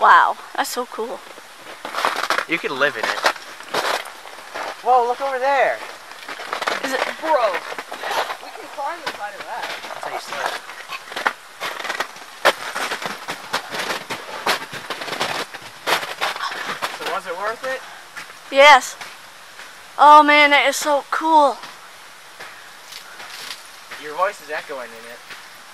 Wow, that's so cool. You could live in it. Whoa, look over there. Is it? Bro, we can climb the side of that. That's how you slip. So was it worth it? Yes. Oh man, that is so cool. Your voice is echoing in it.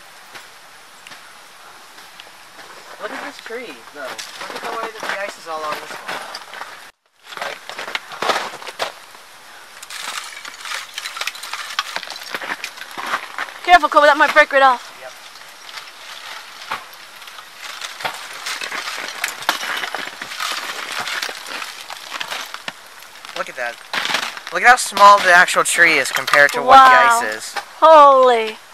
Look at this tree, though. Look at the way that the ice is all on this one. Like, Careful, Kobe, that might break right off. yep. Look at that. Look at how small the actual tree is compared to what the ice is. Holy.